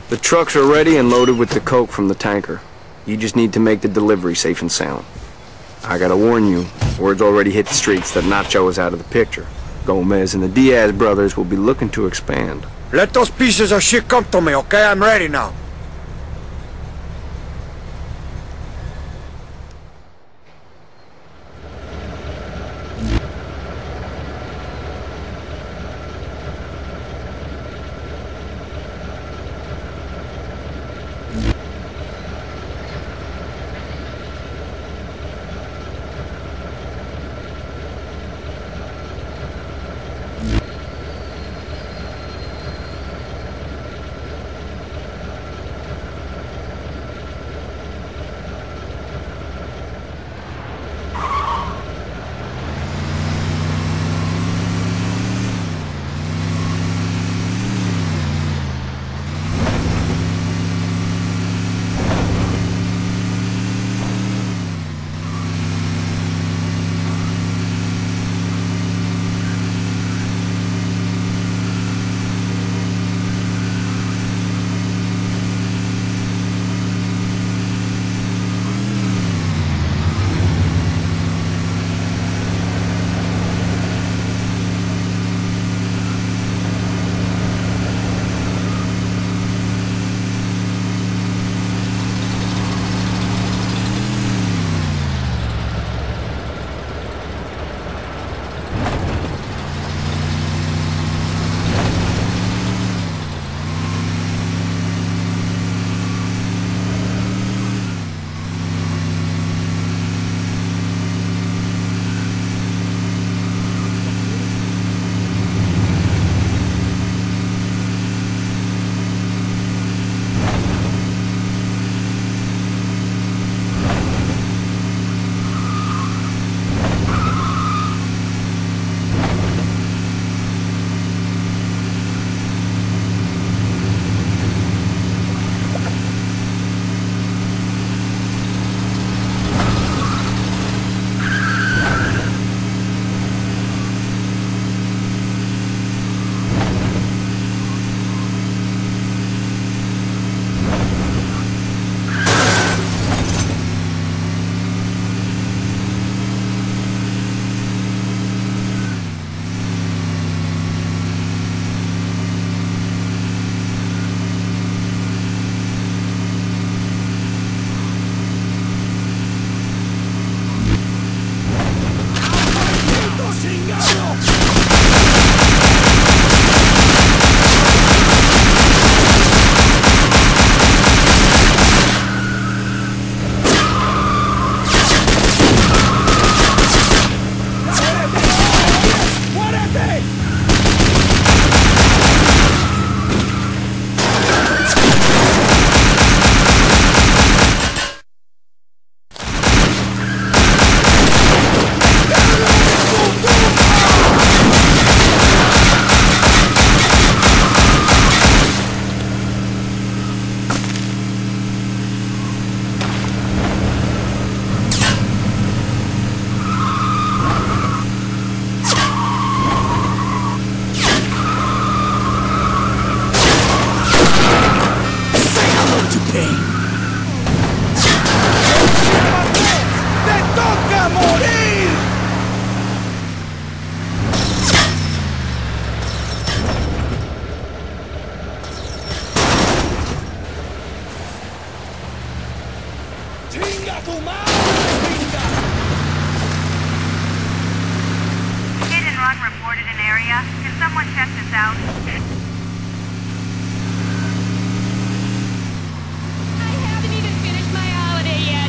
The trucks are ready and loaded with the coke from the tanker. You just need to make the delivery safe and sound. I gotta warn you, word's already hit the streets that Nacho is out of the picture. Gomez and the Diaz brothers will be looking to expand. Let those pieces of shit come to me, okay? I'm ready now. Reported an area. Can someone check this out? I haven't even finished my holiday yet.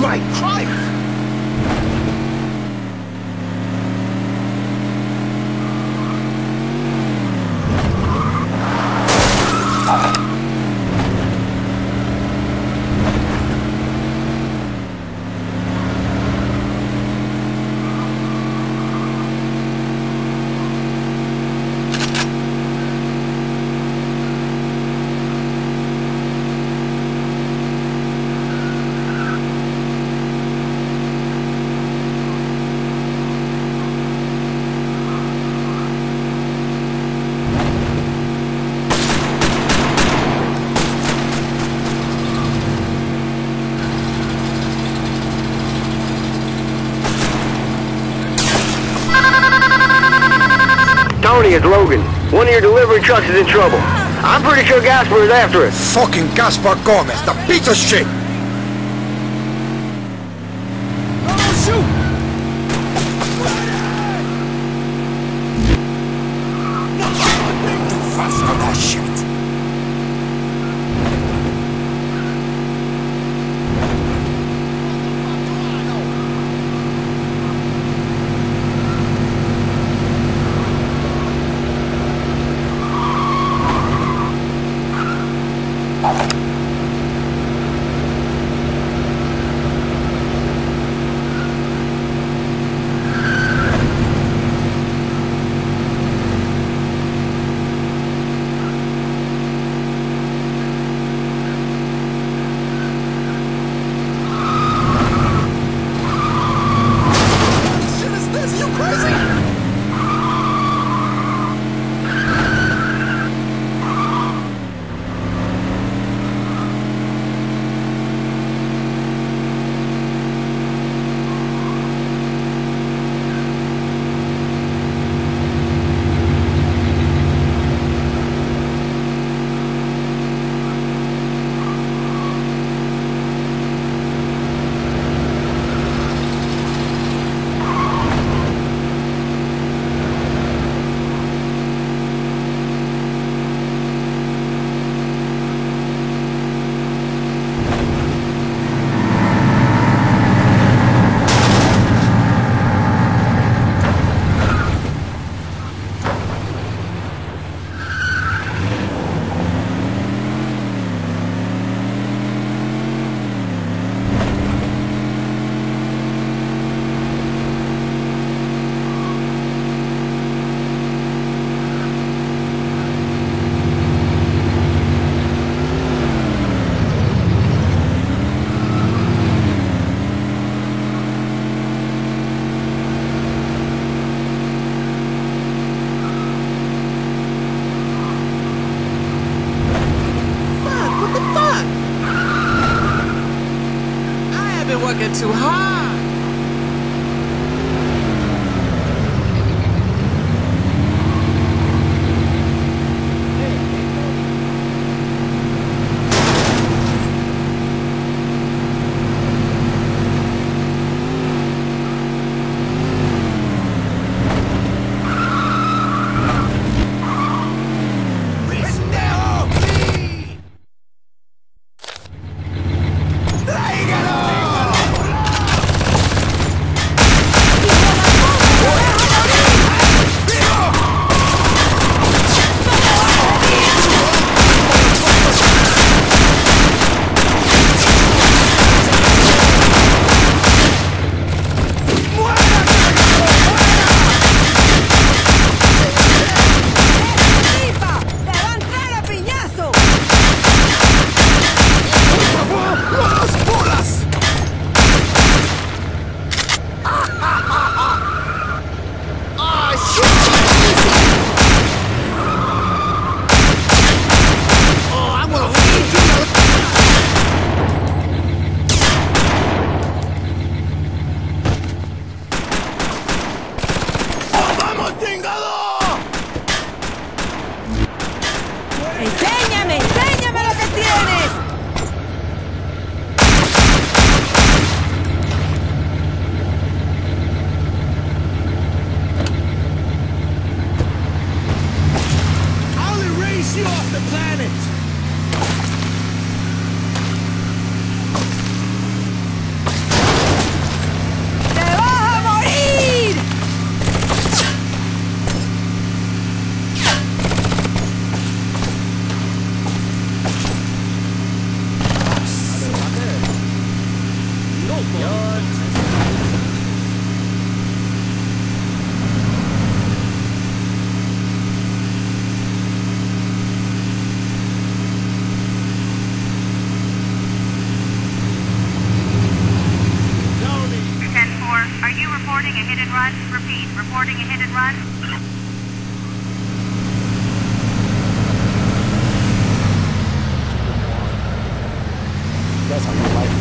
my Christ! Tony, it's Logan. One of your delivery trucks is in trouble. I'm pretty sure Gaspar is after it. Fucking Gaspar Gomez, the piece of shit! Oh, shoot! Too fast for that shit! Working too hard. a hit and run. Repeat, reporting a hit and run. That's on my life.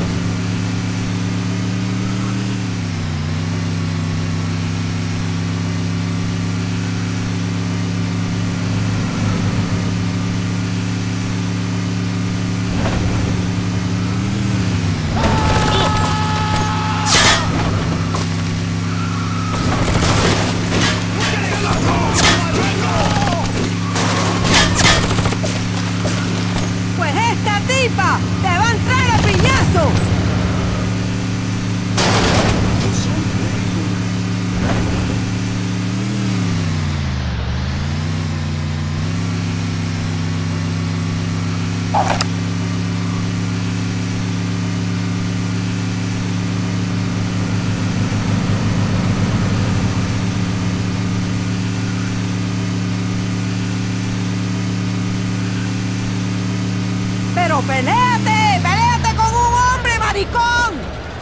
Pues esta tipa te va a entrar a piñazo. Pero peléate, peléate con un hombre, maricón.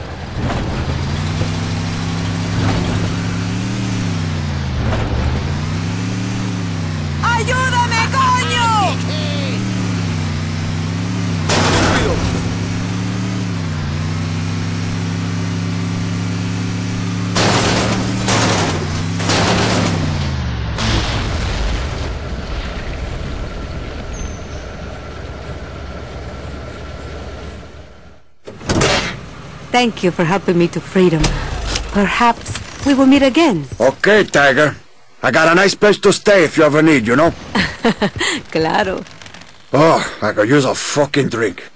¡Ayúdame, coño! Thank you for helping me to freedom. Perhaps we will meet again. Okay, Tiger. I got a nice place to stay if you ever need, you know? Claro. Oh, I could use a fucking drink.